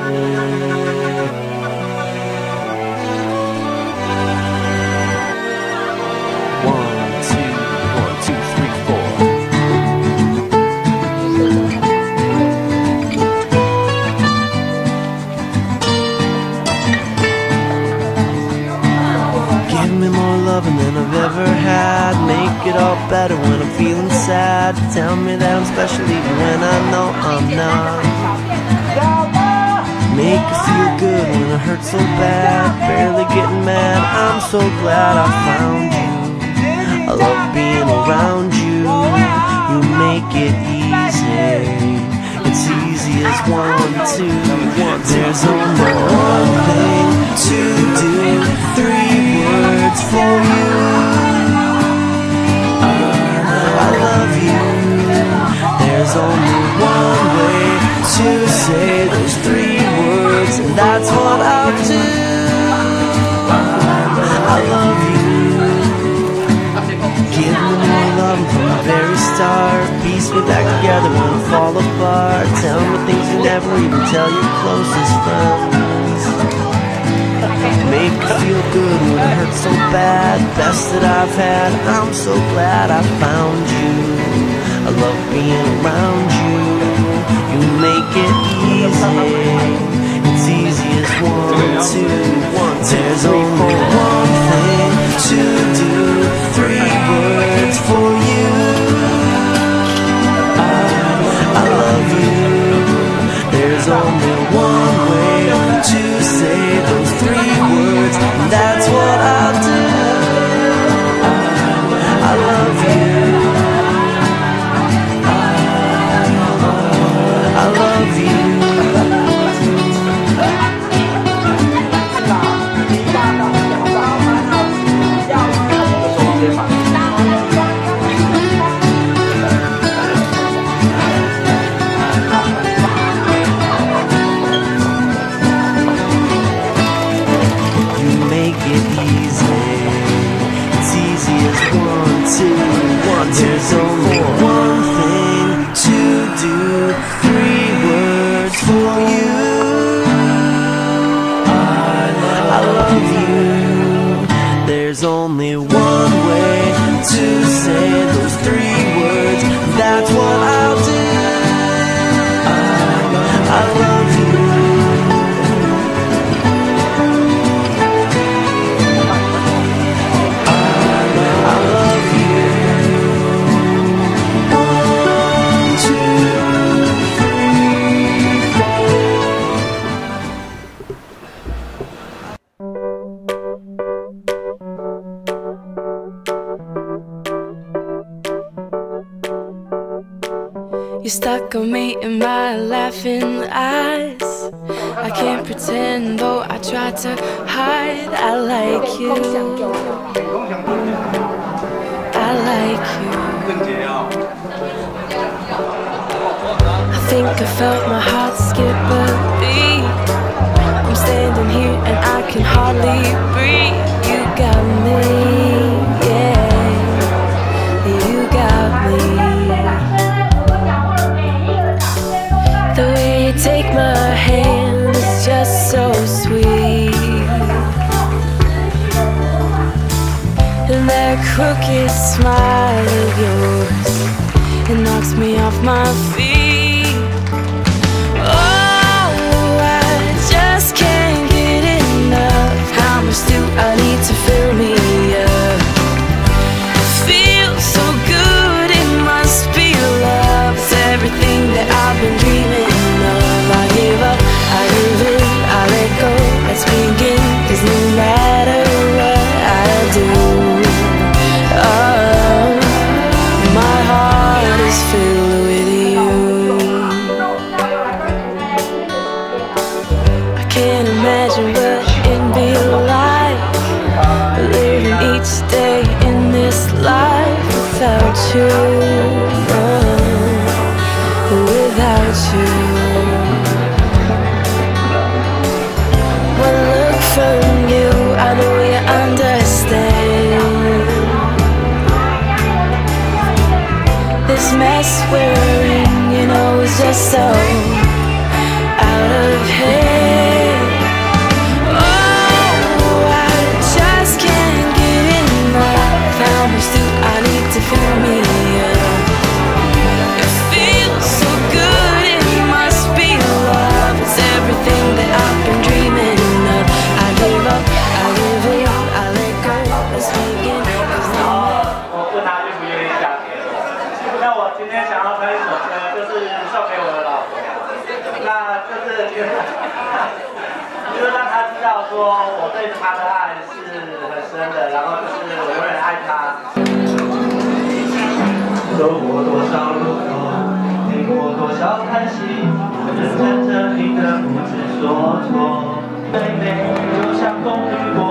Than I've ever had. Make it all better when I'm feeling sad. Tell me that I'm special even when I know I'm not. Make it feel good when it hurts so bad. Barely getting mad, I'm so glad I found you. I love being around you. You make it easy. It's easy as 1, 2, 1. There's only one thing to do. 3 words for you. I love you. There's only one way to say those 3 words, and that's what I'll do. I love you. Give me more love from the very start. Piece me back together when I fall apart. Tell me things you never even tell your closest friends. Make me feel good when it hurts so bad. Best that I've had, I'm so glad I found you. I love being around you. You make it easy. It's easy as 1, 2, 1. There's only one thing to do. 3 words for you. I love you. There's only one way to say those 3 words, and that's what I'll do. I love you. I love you. There's only one thing to do. 3 words for you. I love you. There's only one way to say those 3 words. That's what I'll do. I love you. You stuck on me in my laughing eyes. I can't pretend, though I try to hide. I like you. I like you. I think I felt my heart skip a beat. I'm standing here and I can hardly breathe. You got me, yeah. You got me. The way you take my hand is just so sweet. And that crooked smile of yours, it knocks me off my feet. Oh, I just can't get enough. How much do I need to fill me up? Feels so good, it must be love. It's everything that I've been dreaming of. I give up, I give in, I let go. Let's begin, 'cause no matter what I do, oh, my heart is filled with you. I can't imagine what it'd be like living each day in this life without you, without you. One look from you, I know you understand. This mess we're in, you know, is just so out of hand. 知道说我对他的爱是很深的，然后就是我永远爱他。走过多少路口，经过多少叹息，认真着你的不知所措。妹妹就像风雨过。